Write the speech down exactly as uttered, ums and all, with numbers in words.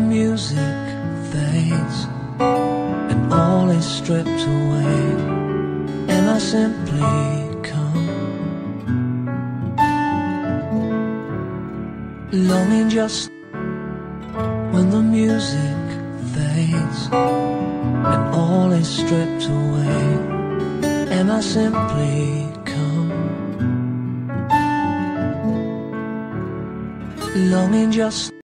music fades and all is stripped away, and I simply come, longing just when the music fades and all is stripped away, and I simply come, longing just